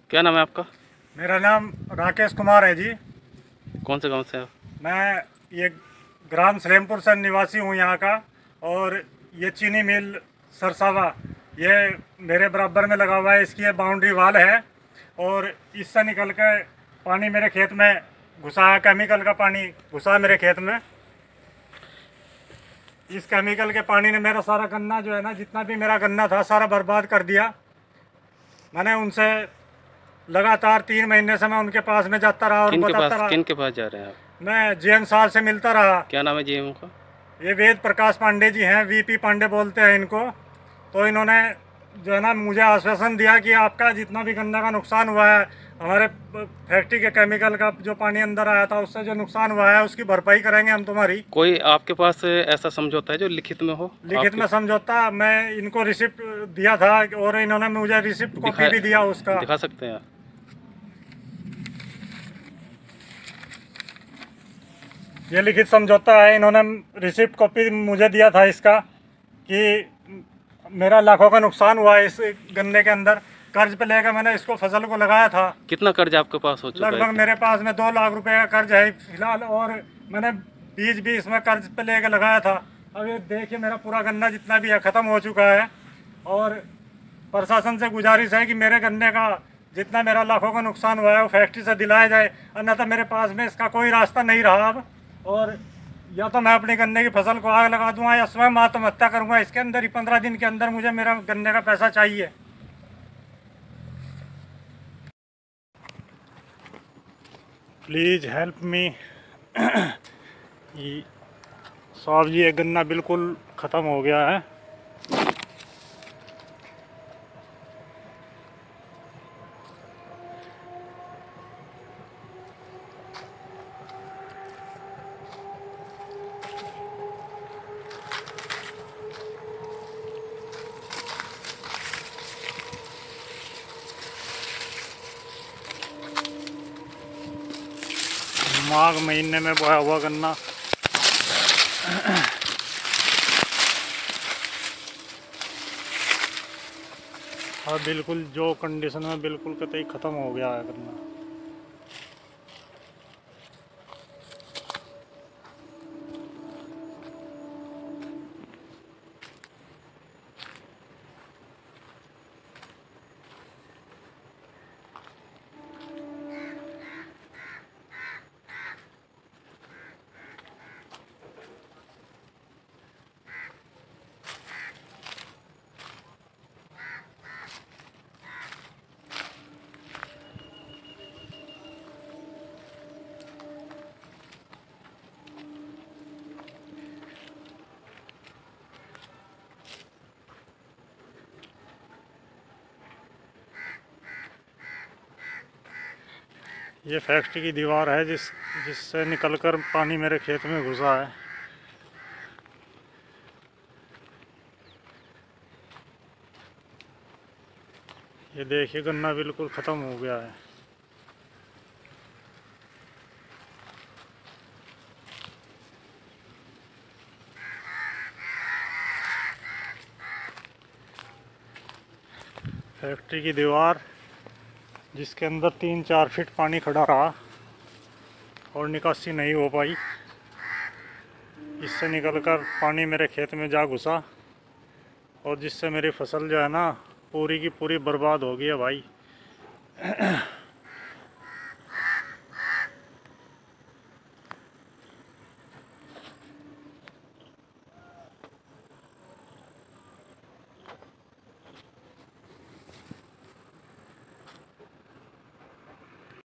क्या नाम है आपका? मेरा नाम राकेश कुमार है जी। कौन से गांव से आप? मैं ये ग्राम सलेमपुर से निवासी हूँ यहाँ का। और ये चीनी मिल सरसावा ये मेरे बराबर में लगा हुआ है। इसकी ये बाउंड्री वाल है और इससे निकल कर पानी मेरे खेत में घुसा है। केमिकल का पानी घुसा है मेरे खेत में। इस केमिकल के पानी ने मेरा सारा गन्ना जो है ना, जितना भी मेरा गन्ना था सारा बर्बाद कर दिया। मैंने उनसे लगातार 3 महीने से मैं उनके पास में जाता रहा और बताता रहा। किन के पास जा रहे हैं आप? मैं जीएम साहब से मिलता रहा। क्या नाम है जीएम का? ये वेद प्रकाश पांडे जी हैं, वीपी पांडे बोलते हैं इनको। तो इन्होंने जो है ना मुझे आश्वासन दिया कि आपका जितना भी गन्ना का नुकसान हुआ है, हमारे फैक्ट्री के केमिकल का जो पानी अंदर आया था उससे जो नुकसान हुआ है उसकी भरपाई करेंगे हम तुम्हारी। कोई आपके पास ऐसा समझौता है जो लिखित में हो? लिखित में समझौता मैं इनको रिसिप्ट दिया था और इन्होंने मुझे रिसिप्ट कॉपी भी दिया उसका। दिखा सकते हैं आप? ये लिखित समझौता है। इन्होंने रिसिप्ट कॉपी मुझे दिया था इसका कि मेरा लाखों का नुकसान हुआ है इस गन्ने के अंदर। कर्ज पे लेकर मैंने इसको फसल को लगाया था। कितना कर्ज आपके पास हो चुका है? लगभग मेरे पास में 2 लाख रुपए का कर्ज है फिलहाल। और मैंने बीज भी इसमें कर्ज पे लेकर लगाया था। अब ये देखिए मेरा पूरा गन्ना जितना भी है ख़त्म हो चुका है। और प्रशासन से गुजारिश है कि मेरे गन्ने का जितना मेरा लाखों का नुकसान हुआ है वो फैक्ट्री से दिलाया जाए, अन्यथा मेरे पास में इसका कोई रास्ता नहीं रहा अब। और या तो मैं अपने गन्ने की फसल को आग लगा दूंगा या स्वयं आत्महत्या करूंगा। इसके अंदर ही 15 दिन के अंदर मुझे मेरा गन्ने का पैसा चाहिए। Please help me. साहब जी ये गन्ना बिल्कुल ख़त्म हो गया है। माघ महीने में बोया हुआ गन्ना और बिल्कुल जो कंडीशन में बिल्कुल कतई ख़त्म हो गया है गन्ना। ये फैक्ट्री की दीवार है जिससे निकलकर पानी मेरे खेत में घुसा है। ये देखिए गन्ना बिल्कुल ख़त्म हो गया है। फैक्ट्री की दीवार जिसके अंदर 3-4 फीट पानी खड़ा रहा और निकासी नहीं हो पाई। इससे निकलकर पानी मेरे खेत में जा घुसा और जिससे मेरी फसल जो है ना पूरी की पूरी बर्बाद हो गई है भाई।